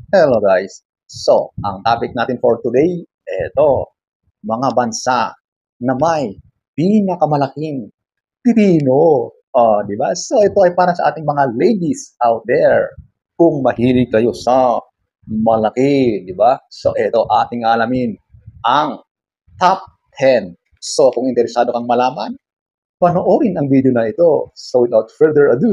Hello guys. So, ang topic natin for today, ito, mga bansa na may pinakamalaking pipino. Di ba? So, ito ay para sa ating mga ladies out there. Kung mahilig kayo sa malaki, di ba? So, ito ating alamin ang top 10. So, kung interesado kang malaman, panoorin ang video na ito. So, without further ado,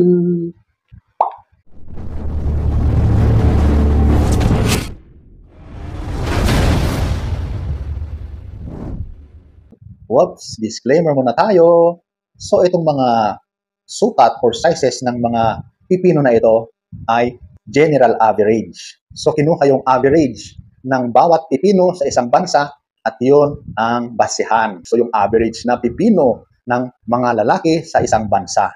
whoops, disclaimer muna tayo. So itong mga sukat or sizes ng mga pipino na ito ay general average. So kinuha yung average ng bawat pipino sa isang bansa at yun ang basehan. So yung average na pipino ng mga lalaki sa isang bansa.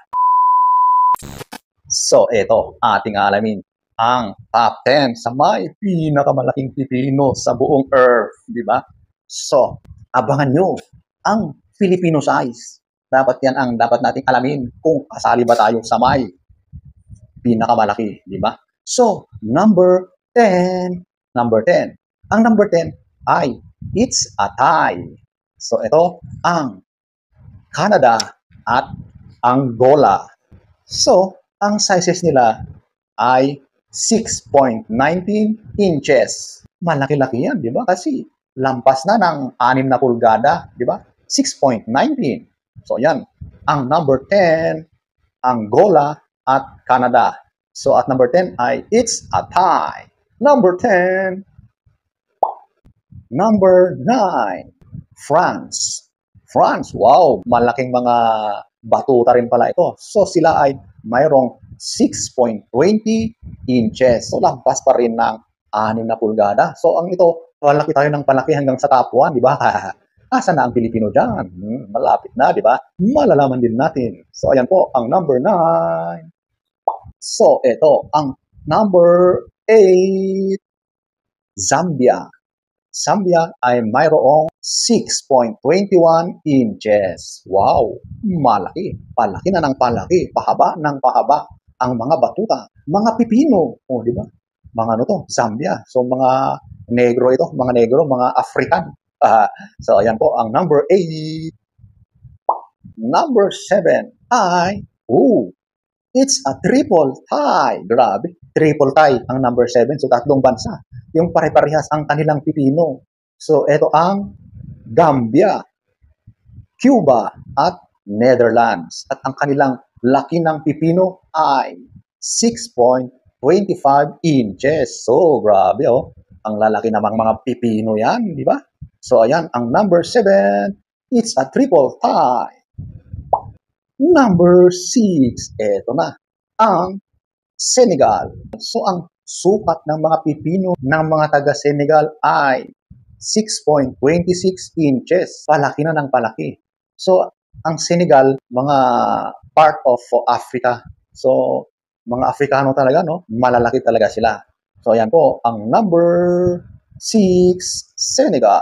So ito, ating alamin ang top 10 sa may pinakamalaking pipino sa buong earth, di ba? So, abangan nyo ang Filipino size. Dapat yan ang dapat nating alamin kung kasali ba tayo sa may pinakamalaki, di ba? So, number 10. Number 10. Ang number 10 ay it's a tie. So, ito ang Canada at Angola. So, ang sizes nila ay 6.19 inches. Malaki-laki yan, di ba? Kasi lampas na ng 6 na pulgada, di ba? 6.19. So, yan. Ang number 10, Angola at Canada. So, at number 10 ay it's a tie. Number 10. Number 9, France. France, wow, malaking mga batuta rin pala ito. So, sila ay mayroong 6.20 inches. So, lampas pa rin ng 6 na pulgada. So, ang ito, palaki tayo ng palaki hanggang sa top 1, di ba? Asa na ang Pilipino dyan? Malapit na, di ba? Malalaman din natin. So, ayan po, ang number 9. So, ito, ang number 8, Zambia. Zambia ay mayroong 6.21 inches. Wow! Malaki. Palaki na ng palaki. Pahaba ng pahaba. Ang mga batuta. Mga pipino. O, di ba? Mga ano to? Zambia. So, mga negro ito. Mga negro, mga African. So, ayan po ang number 8. Number 7 ay, it's a triple tie. Grabe. Triple tie ang number 7. So, tatlong bansa. Yung pare-parehas ang kanilang pipino. So, ito ang Gambia, Cuba, at Netherlands. At ang kanilang laki ng pipino ay 6.25 inches. So, grabe oh. Ang lalaki namang mga pipino yan, di ba? So, ayan, ang number 7, it's a triple tie. Number 6, eto na, ang Senegal. So, ang sukat ng mga pipino ng mga taga-Senegal ay 6.26 inches. Palaki na ng palaki. So, ang Senegal, mga part of Africa. So, mga Afrikano talaga, no? Malalaki talaga sila. So, ayan po, ang number 6, Senegal.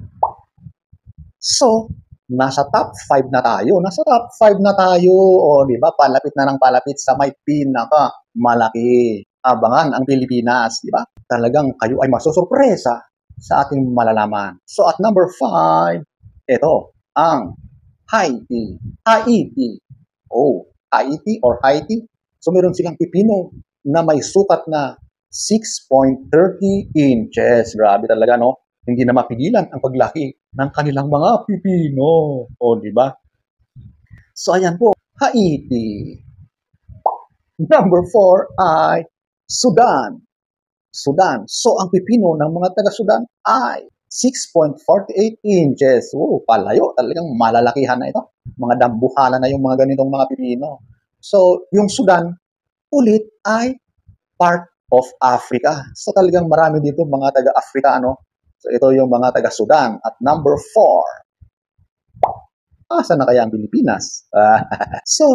So, nasa top 5 na tayo. Nasa top 5 na tayo. O, di ba? Palapit na ng palapit sa may pinaka malaki. Abangan ang Pilipinas, di ba? Talagang kayo ay masusurpresa sa ating malalaman. So at number 5, ito, ang Haiti. Haiti. Oh, Haiti or Haiti. So meron silang pipino na may sukat na 6.30 inches. Grabe talaga, no? Hindi na mapigilan ang paglaki ng kanilang mga pipino. O, di ba? So ayan po, Haiti. Number 4 ay Sudan. Sudan. So, ang pipino ng mga taga-Sudan ay 6.48 inches. Palayo. Talagang malalakihan na ito. Mga dambuhala na yung mga ganitong mga pipino. So, yung Sudan, ulit ay part of Africa. So, talagang marami dito mga taga-Afrikano. So, ito yung mga taga-Sudan. At number 4, asa na kaya ang Pilipinas? So,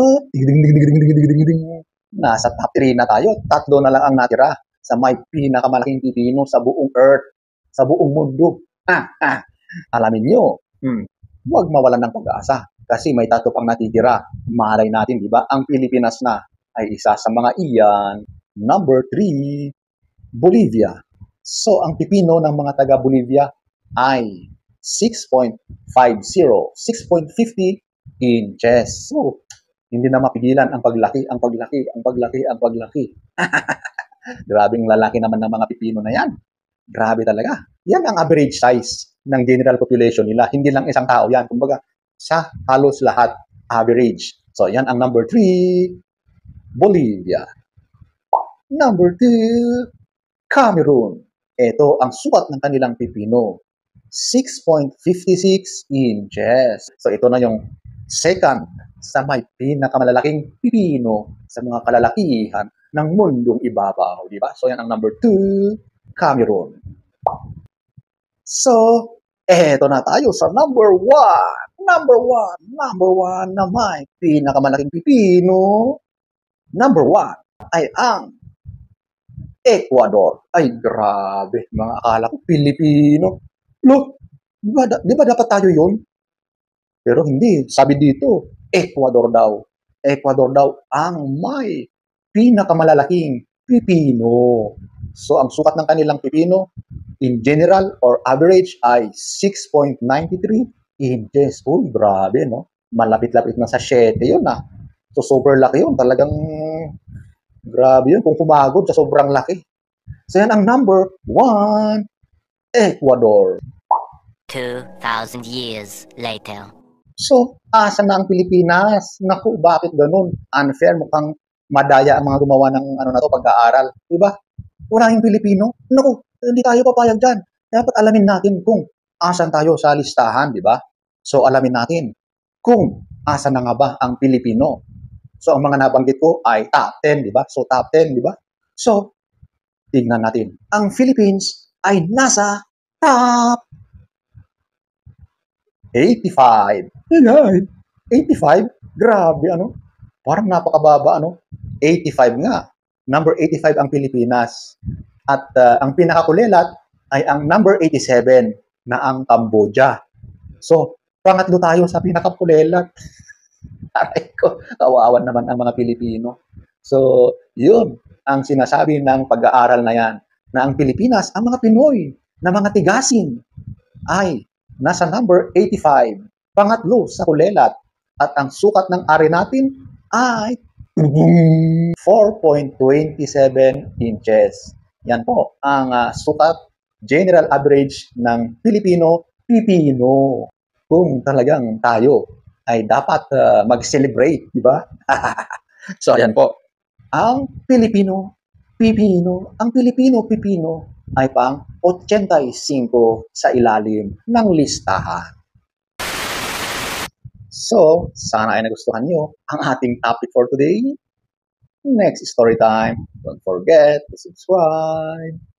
nasa top 3 na tayo. 3 na lang ang natira sa may pinakamalaking pipino sa buong earth, sa buong mundo. Alamin nyo, huwag mawalan ng pag-asa kasi may 3 pang natitira. Malay natin, di ba? Ang Pilipinas na ay isa sa mga iyan. Number 3, Bolivia. So, ang pipino ng mga taga Bolivia ay 6.50, 6.50 inches. So, hindi na mapigilan ang paglaki, ang paglaki, ang paglaki, ang paglaki. Grabing lalaki naman ng mga pipino na yan. Grabe talaga. Yan ang average size ng general population nila. Hindi lang isang tao yan. Kumbaga, sa halos lahat average. So, yan ang number 3, Bolivia. Number 2, Cameroon. Ito ang sukat ng kanilang pipino. 6.56 inches. So, ito na yung second sa may pinakamalalaking pipino sa mga kalalakihan ng mundong ibabaw, di ba? So, yan ang number 2, Cameroon. So, eto na tayo sa number 1. Number 1 na may pinakamalaking pipino. Number 1 ay ang Ecuador. Ay, grabe. Mga akala ko Pilipino. Look, di ba dapat tayo yun? Pero hindi. Sabi dito, Ecuador daw. Ecuador daw ang may pinakamalalaking pipino. So, ang sukat ng kanilang pipino, in general or average, ay 6.93 inches. Oh, grabe, no? Malapit-lapit na sa 7 yun, ah. So, super laki yun. Talagang, grabe yun. Kung kumagod sa sobrang laki. So, yan ang number 1, Ecuador. 2,000 years later. So, asa na ang Pilipinas? Naku, bakit ganun? Unfair, mukhang madaya ang mga gumawa ng pag-aaral. Diba? Wala yung Pilipino. Naku, hindi tayo papayag dyan. Dapat alamin natin kung asan tayo sa listahan, di ba? So, alamin natin kung asan na nga ba ang Pilipino. So, ang mga nabanggit ko ay top 10, di ba? So, top 10, di ba? So, tignan natin. Ang Philippines ay nasa top 85. Ayan. 85? Grabe, ano? Parang napakababa, ano? 85 nga. Number 85 ang Pilipinas. At ang pinakakulelat ay ang number 87 na ang Cambodia. So, pangatlo tayo sa pinakakulelat. Aray ko, kawawan naman ang mga Pilipino. So, yun ang sinasabi ng pag-aaral na yan, na ang Pilipinas, ang mga Pinoy, na mga tigasin, ay nasa number 85, pangatlo sa kulelat. At ang sukat ng ari natin ay 4.27 inches. Yan po ang sukat, general average ng Pilipino. Kung talagang tayo ay dapat mag-celebrate, di ba? So, ayan po. Ang ang Pilipino ay pang 85 sa ilalim ng listahan. So, sana ay nagustuhan nyo ang ating topic for today. Next story time. Don't forget to subscribe.